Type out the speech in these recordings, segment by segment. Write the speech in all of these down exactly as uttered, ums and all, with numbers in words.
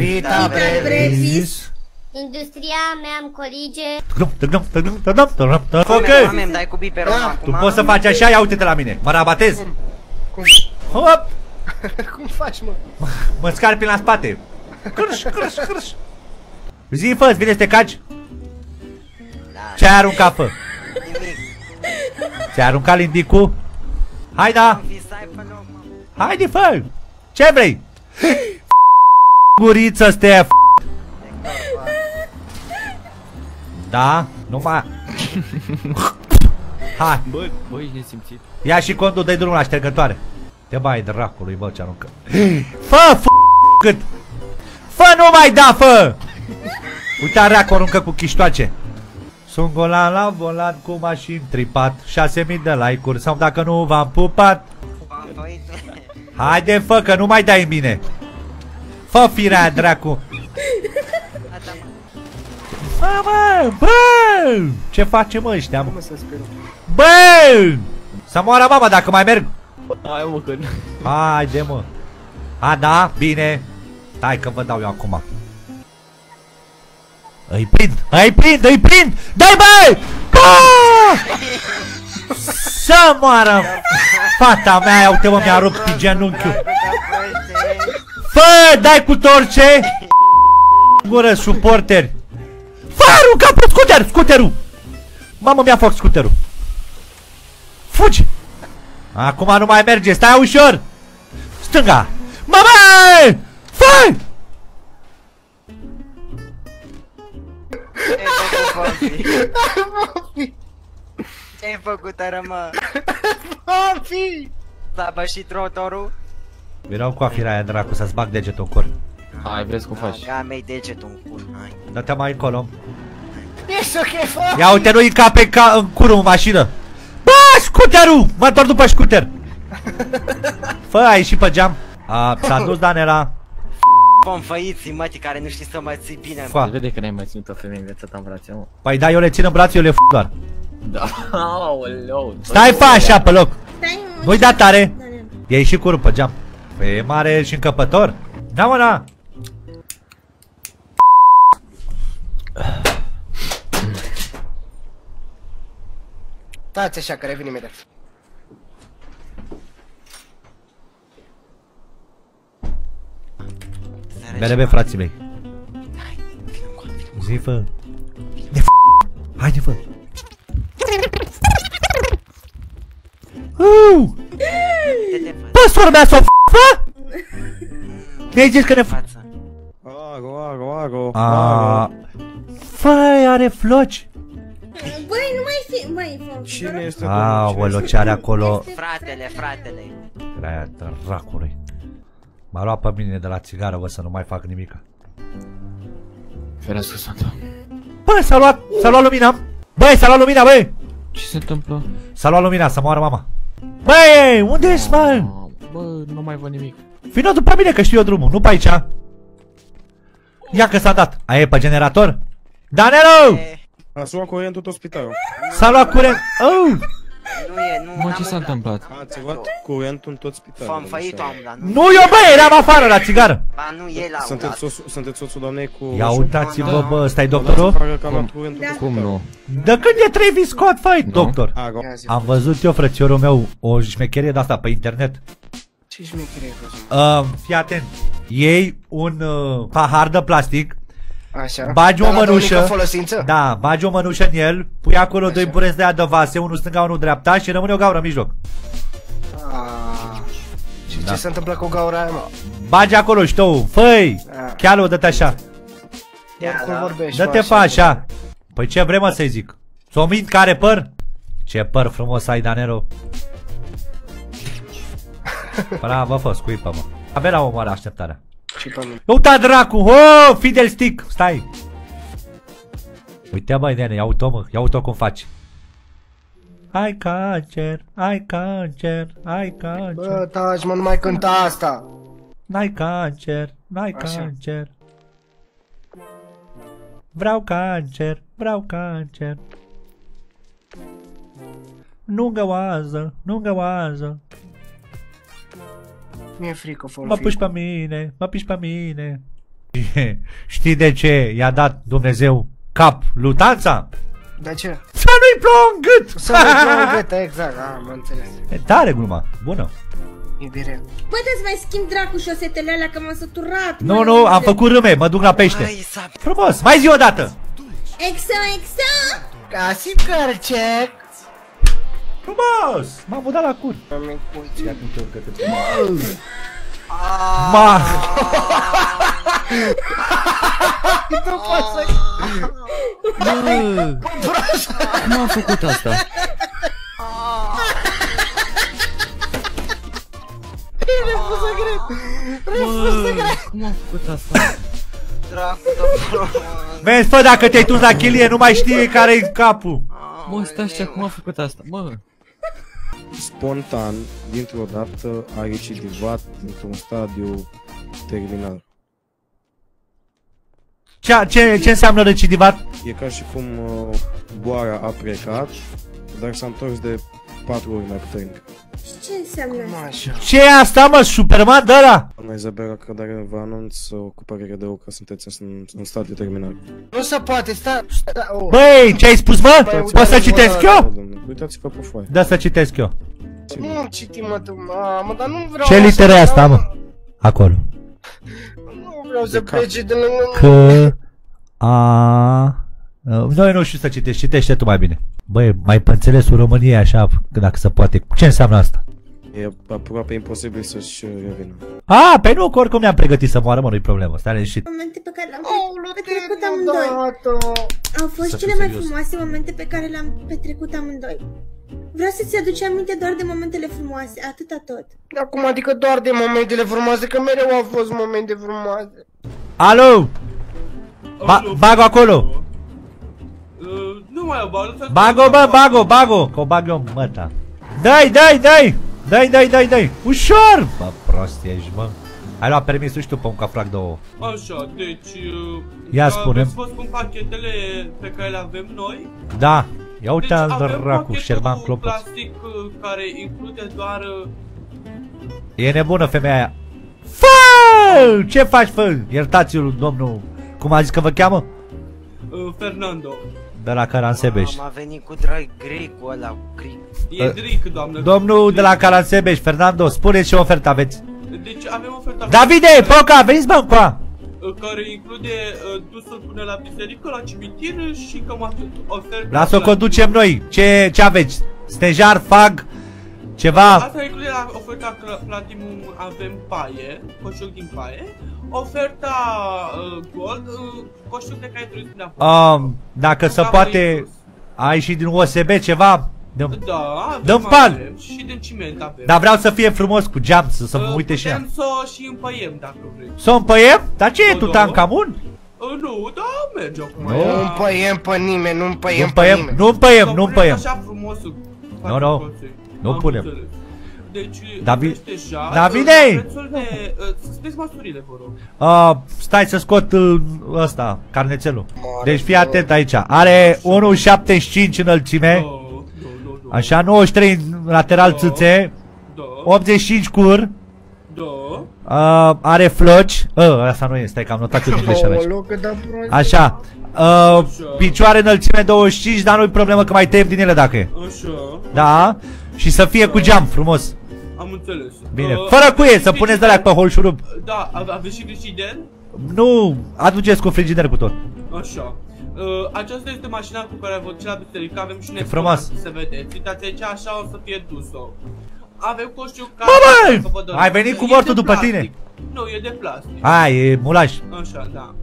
Vita brevis. Industria mea îmi colige. Ok. Mami, îmi dai cu biberon acum. Tu poți să faci așa, ia uite-te la mine. Mă rabatez. Cum? Hop. Cum faci, mă? Mă scarpi la spate. Cârș, cârș, cârș. Zi, fă, vine să te caci. Ce-ai aruncat, fă? Ți-ai aruncat lindicul? Hai, da. Haide, fă. Ce vrei? Guriță stea. Da? Numai. Hai. Bă, bă, ești nesimțit. Ia și contul, dă-i drumul la ștergătoare. Te bai dracului, bă, ce aruncă. Fă, f*** cât. Fă, nu mai da, fă. Uite, areacu aruncă cu chiștoace. Sunt golan la volan cu mașini tripat. șase mii de like-uri sau dacă nu v-am pupat. Haide, fă, că nu mai dai în mine. Fă firea aia, dracu. Bă, bă, bă! Ce facem ăștia, mă? Bă! Să moară mama dacă mai merg. Hai, mă, că... Haide, mă. A, da? Bine. Hai că vă dau eu acum. Îi prind, îi prind, îi prind! Dai, bă! Să moară fata mea, ia uite, mă, mi-a rupt pe genunchiul. Fă, dai cu torce. Gură, suporteri. Fă, arunca pe scuter, scuterul. Mamă, mi-a făcut scuterul. Fugi. Acum nu mai merge, stai ușor. Stânga. Mamă! Fă! Ce-ai făcut, rămă? Fofi! S-a bășit rotorul? Vreau cu afirea aia, dracu, să-ți bag degetul în cur. Hai, vezi cum faci. Da, mi-ai degetul în cur, hai. Dă-te mai încolo. Ești ok, Fofi! Ia uite, nu-i ca pe ca în curul în mașină. Bă, scuterul! Mă întorc după scuter. Fă, ai și pe geam. A, s-a dus Danela. Pomfăiții, mătii, care nu știi să mă ții bine. Fa. Vede că n-ai mai ținut o femeie în viața ta în brațe, mă. Păi da, eu le țin în braț, eu le f*** doar. Da, aoleu. Stai, fa, așa, pe loc. Stai, Nu-i da tare. Iei și curul pe geam. Păi e mare și încăpător. Da, mă, da. Stați așa, că revin imediat. Berebe, frații mei. Zi, fă. De f***. Haide, fă. Uuu! Bă, sora mea s-o f***, fă! Mi-ai zis că ne f***. Ago, ago, ago. Aaaa. Făi, are floci. Băi, nu mai fi, băi, Fofi. Cine este? Aoleu, ce are acolo? Fratele, fratele. Aia, dracului. M-a luat pe mine de la țigară, bă, să nu mai fac nimica. Ferească Sfântă. Bă, s-a luat, s-a luat lumina. Băi, s-a luat lumina, băi. Ce se întâmplă? S-a luat lumina, să moară mama. Băi, unde ești, mă? Bă, nu mai văd nimic. Vino după mine că știu eu drumul, nu pe aici. Ia că s-a dat. Aia e pe generator? Danelu! Ați luat curentul tot spitalul. S-a luat curent. Oh! Nu e, nu. Mă, ce s-a întâmplat? Ați luat curentul în tot spitalul. Pomfăitul am, dar nu. Nu eu, bă, eram afară la țigară. Ba, nu, e la Sunteți soțul, sunteți soțul doamnei cu... Ia uitați-vă, bă, ăsta-i doctorul? Cum nu? De când e Travis Scott, fai, doctor? Ago. Am văzut eu, frățiorul meu, o șmecherie de-asta pe internet. Ce șmecherie ai văzut? Uh, fii atent. Iei un uh, pahar de plastic, Așa. bagi o Dar la mănușă. unică folosință? Da, bagi o mănușă în el, pui acolo Așa. doi bureți de aia de vase, unul stânga, unul dreapta și rămâne o gaură în mijloc. Ah. Și Da. ce se întâmplă cu gaura aia, mă? Bagi acolo și tu, făi, Ah. chiar dă-te așa. Oricum vorbești, Dă-te mă, fa așa. Păi ce vrei, mă, să-i zic? S-o mint că are păr? Ce păr frumos ai, Danero. Bravo, fă, scuipă, mă. Avea la omoară așteptarea. Și pe mine. Uita, dracu, oh, Fidel Stick, stai. Uite, băi, nene, ia uite-o, mă, ia uite-o cum faci. Ai cancer, ai cancer, ai cancer. Bă, taci, mă, nu mai cânta asta. N-ai cancer, n-ai Așa. cancer. Vreau cancer, vreau cancer. Nu găoază, nu găoază. Mi-e frică, Fofi. Mă puși pe mine, mă piși pe mine. ce, știi de ce i-a dat Dumnezeu cap Lutanța? De ce? Să nu-i plouă în gât! Să nu-i plouă în gât, exact, am înțeles. E tare gluma, bună. Iubire. Puteți mai schimb dracu șosetele alea că m-am săturat. Nu, nu, am făcut râme, mă duc la pește. Frumos, mai zi o dată. Exo, exo! Casi cărcec. Frumos! M-am mutat la cur. Micuțe. Ma! Nu pot să... Bă, cum am făcut asta? Refuz să cred. Refuz să cred. Cum am făcut asta? Dracu, domnul. Vezi, fă, dacă te-ai dus la chilie, nu mai știi care-i capul. Mă, stai așa, cum am făcut asta? Mă, Spontan, dintr-o dată, a recidivat într-un stadiu terminal. Ce, ce, ce înseamnă recidivat? E ca și cum uh, boara a plecat, dar s-a întors de patru ori mai puternic. Și ce înseamnă asta? Așa. Ce e asta, mă, Superman de ăla? Doamna Izabela Cădare, vă anunț o ocupare de rău că sunteți în, în stadiu terminal. Nu se poate, sta... sta oh. Băi, ce ai spus, mă? Băi, Poți uite, să citesc bă, eu? Domnule, uitați-vă pe foaie. Da, să citesc eu. Nu citim, mă, tu, mamă, dar nu vreau... Ce așa, literă e asta, dar- mă? Acolo. Nu vreau să De cap. plece de lângă... Că... A... Noi nu știu să citești, citește tu mai bine. Băi, mai pe înțelesul României așa, dacă se poate. Ce înseamnă asta? E aproape imposibil să-și revină. A, pe nu, că oricum ne-am pregătit să moară, mă, nu-i problemă, stai liniștit. Momente pe care le-am Aoleu, petrecut te-ai amândoi. dat-o. Au fost Să fiu cele mai serios. frumoase momente pe care le-am petrecut amândoi. Vreau să-ți aduci aminte doar de momentele frumoase, atâta tot. Acum, adică doar de momentele frumoase, că mereu au fost momente frumoase. Alo! Ba bago acolo! Uh, nu mai bag, lăsați- Bago, bă, bago, bago! Că o bag eu, măta. Dai, dai, dai! Dai, dai, dai, dai! Ușor! Bă, prost ești, mă. Ai luat permisul și tu pe un cafrac de ouă. Așa, deci... uh, Ia uh, spune-mi. vreți să vă spun pachetele pe care le avem noi? Da. Ia uite Deci al avem dracu, pachetul Șerban Clopoț. plastic uh, care include doar... uh, E nebună femeia aia. Fă! Ce faci, fă? Iertați-l, domnul. Cum a zis că vă cheamă? uh, Fernando. De la Caransebeș. Am venit cu drag gricul ăla, cu gric. E Dric, doamnă. Domnul de la Caransebeș, Fernando, spuneți ce ofertă aveți. Deci avem oferta... Davide, Poca, veniți bă încoa! uh, care include uh, dusul până la biserică, la cimitir și cam atât. Oferta... Lasă-o conducem noi. Ce, ce aveți? Stejar, fag, ceva? Asta include la oferta Cla- Platinum, avem paie, coșuc din paie. Oferta uh, Gold, uh, coșuc de care trebuie să ne Um, dacă se poate, ai și din U S B ceva? Dăm- Da, avem, Dăm pan. avem și din ciment avem. Dar vreau să fie frumos cu geam, să, să mă Uh, uite și ea. Putem să o și împăiem dacă vrei. Să o împăiem? Dar ce e O, Tutankamon? Uh, nu, da, merge acum. Nu. Nu împăiem pe nimeni, nu Nu împăiem pe împăiem, nimeni. nu împăiem, Să nu punem împăiem. așa frumos. Nu, nu. Nu Am punem. înțeles. Deci, David- aveți deja, Davide! uh, prețul de, uh, să spuneți măsurile, vă rog. Uh, stai să scot uh, ăsta, carnețelul. Deci fii atent aici. Are unu virgulă șaptezeci și cinci înălțime. Da, da, da, da. Așa, nouăzeci și trei lateral Da. țâțe. Da, optzeci și cinci cur. da. Uh, are floci. Uh, asta nu e, stai că am notat eu din greșeală aici. Aoleu, cât de prost. Așa. Uh, picioare înălțime douăzeci și cinci, dar nu-i problemă că mai tăiem din ele dacă e. Așa, Da. Și să fie cu geam, frumos. am înțeles. Bine. Uh, Fără cuie, aveți să puneți de frigider? alea pe holșurub. Da, ave- aveți și frigider? Nu, aduceți cu frigider cu tot. Așa. Uh, aceasta este mașina cu care vă duce la biserică, avem și un frumos. să vedeți. Uitați aici, așa o să fie dus-o. Avem coșul ca... Bă, să vă dăm. ai venit cu E mortul de după plastic. tine. Nu, e de plastic. Hai, e mulaj. Așa, da.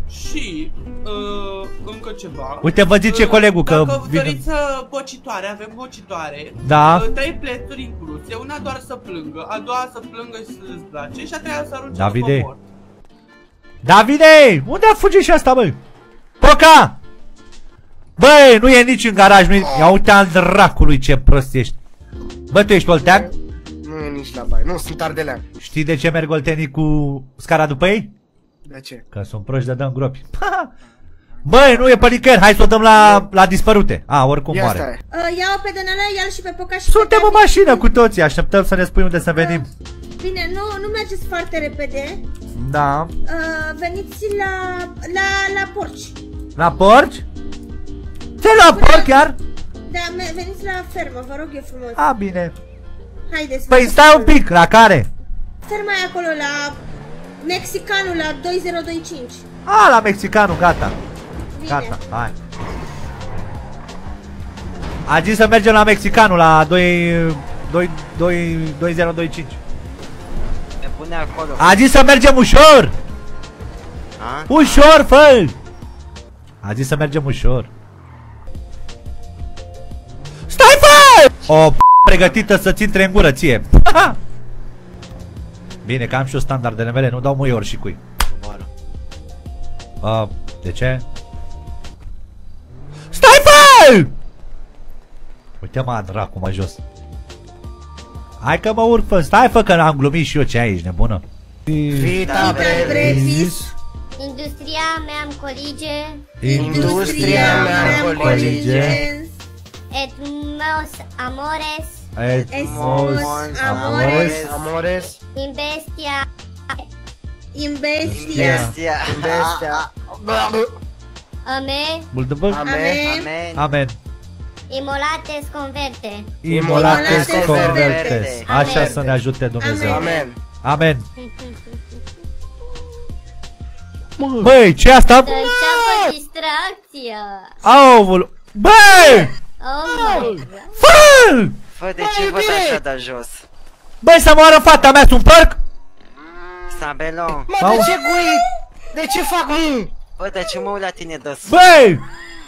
Și, uh, încă ceva. Uite, vă zice Uh, colegul că Dacă vine- doriți uh, bocitoare, avem bocitoare. Da. Uh, trei pleturi incluse, una doar să plângă, a doua să plângă și să-ți place și a treia să arunce Davide. după mort. Davide, unde a fugit și asta, băi? Poca! Băi, nu e nici în garaj, nu e... Ia uite al dracului ce prost ești. Bă, tu ești oltean? Nu e nici la bai, nu, sunt ardelean. Știi de ce merg oltenii cu scara după ei? De ce? Că sunt proști de dăm gropi. Băi, nu e pe nicăieri, hai să o dăm la, la dispărute. A, oricum Ia moare. stai. Uh, ia-o pe Dănălea, ia-l și pe Poca și Suntem pe în David. mașină cu toții, așteptăm să ne spui unde să venim. Bine, nu, nu mergeți foarte repede. Da. Uh, veniți la, la, la porci. La porci? Ce la porci chiar? Da, veniți la fermă, vă rog eu frumos. A, bine. Haideți. Păi stai un pic, la care? Ferma e acolo, la Mexicanul, la două zero doi cinci. A, la mexicanul, gata. Bine. Gata, hai. A zis să mergem la mexicanul, la doi zero doi cinci. Ne pune acolo. A zis să mergem ușor. A? Ușor, fă! A zis să mergem ușor. Stai, fă! O p*** pregătită să-ți intre în gură ție. Bine, că am și eu standardele mele, nu dau muior și cui. Uh, de ce? Stai, fă! Uite mă, dracu, mă jos. Hai că mă urc, fă, stai, fă, că am glumit și eu, ce ai, ești nebună? Vita brevis. Industria mea îmi colige. Industria mea îmi colige. Et meus amores. Et mos amores. Amores. Investia. Investia. Bestia. Bestia. Ame. Multă Amen. Amen. Amen. Imolates converte. Imolates Imolates convertes. convertes. Așa Amen. să ne ajute Dumnezeu. Amen. Amen. Băi, ce asta? Să înceapă distracția. Aoleu. Băi! Oh my god. Fă! Fă, de ce văd așa de jos? Băi, să moară fata mea, sunt porc? Sabelo. Mă, de ce gui? De ce fac mu? Bă, de ce mă uit la tine de sus? Băi!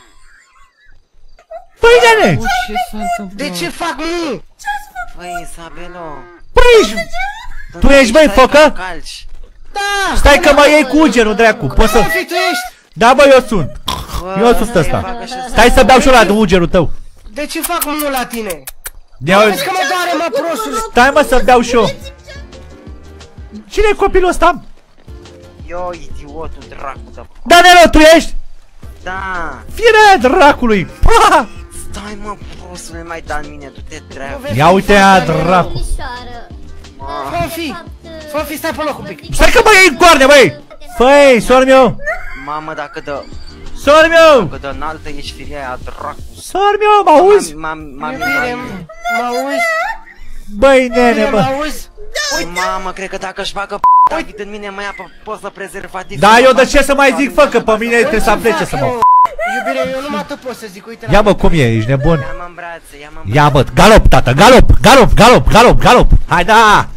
Băi, nene! Ce s-a întâmplat? De ce fac mu? Băi, Sabelo. Băi, ești... Tu ești, băi, Stai focă? că mă calci. Da! Stai că mă iei cu ugerul, dracu. Poți să... Sofi, tu ești? Da, bă, eu sunt. Bă, Eu sunt stai, ăsta. facă și ăsta. Stai să beau și ăla de ugerul tău. De ce fac mu la tine? Ia Vezi că mă doare, mă, prostule! Stai, mă, să beau și eu. Cine e copilul ăsta? Eu, idiotul, dracu de... Danilo, tu ești? Da. Fire dracului. Pa! Stai, mă, prostule, mai da în mine, du-te dracu. Ia uite ea, dracu. Domnișoară. Fofi! Fofi, stai pe loc un pic! Stai că mă iei în coarne, băi! Făi, sor meu! Mamă, dacă dă... Sor meu! Dacă dă înaltă, ești firia aia, dracu. Sor meu, mă auzi? M-am Iubire, mă auzi? Băi, nene, Iubire, mă bă! auzi? Mamă, cred că dacă își bagă p*** David în mine, mă ia pe poza prezervativ. Da, eu de ce să mai zic, fă, că pe mine trebuie să plece să mă... Iubire, eu numai tot pot să zic, uite la... Ia, bă, cum e, ești nebun? Ia-mă în brațe, ia-mă în brațe. Ia, bă, galop, tată, galop, galop, galop, galop, galop! Hai, da!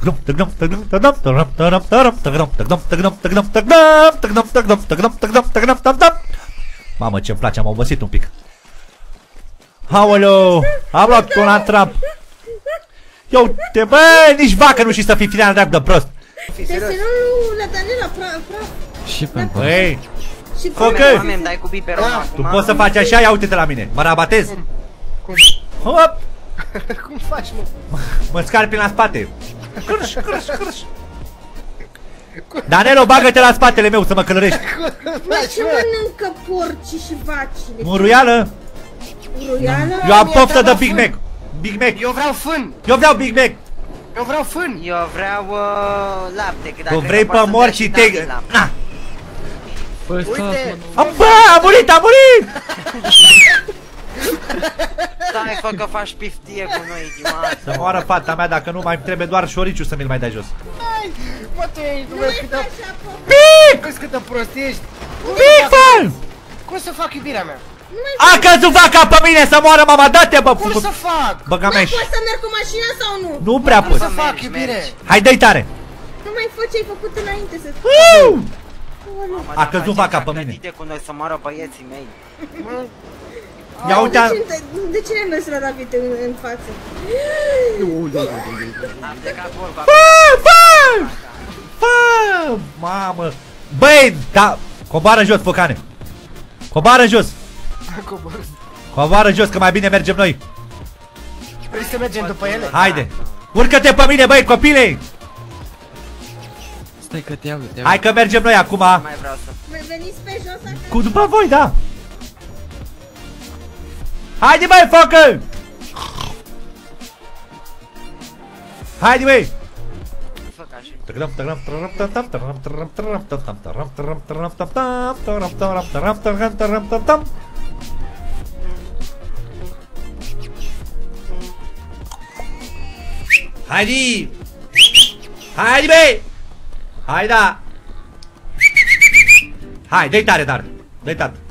Mamă, ce-mi place, am obosit un pic. Aoleu, am luat un la trap. Eu te, bă, nici vacă nu știi să fii final drept de prost. Desenul la Danila, pra, pra. Și pentru Băi, Și Focă! Mame, îmi dai cu biberon tu acum? poți să faci așa, ia uite-te la mine, mă rabatez. Hop, Cum faci, mă? mă scarpi la spate. Cârș, cârș, cârș. Danilo, bagă-te la spatele meu să mă călărești. Mă, ce mănâncă porcii și vacile? Muruială? Ruială? Eu am poftă de Big Mac. Big Mac. Eu vreau fân! Eu vreau Big Mac. Eu vreau fân! Eu vreau uh, lapte, că dacă Tu vrei nu pe poți să morți și dai și te... David lapte. Na. Păi stați, Uite! mă, Am, bă, a murit, a murit! Stai, fă că faci piftie cu noi, idiotă. Să moară fata mea, dacă nu mai trebuie doar șoriciu să mi-l mai dai jos. Bă, tu ești, bă, câtă... Pic! Vezi câtă prost ești? Pic, fă! Cum să fac iubirea mea? A căzut vaca pe mine să moară, mama, dă-te, bă! Cum să fac? Băga mea și... Poți să merg cu mașina sau nu? Nu prea Cum poți. să fac mergi, iubire? mergi. Hai, dă-i tare! Nu mai fă ce ai făcut înainte să... Uuu! Mamă, A dar căzut facem vaca pe mine. clădite cu noi să moară băieții mei. Ia uite, De ce, de ce n-ai mers la David în, în față? Am plecat vorba. fă, fă! Fă! Mamă! Băi, da, coboară jos, focane! Coboară jos! Coboară jos, că mai bine mergem noi! Vrei să mergem după ele? Haide! Urcă-te pe mine, băi, copile! stai că te iau, te iau. Hai că mergem noi acum! Mai vreau să... Veniți pe jos acasă? Cu după voi, da! Haide, băi, focă! Haide, băi! Haide! Haide, băi! Hai, da! Hai, dă-i tare, dar! Dă-i tare!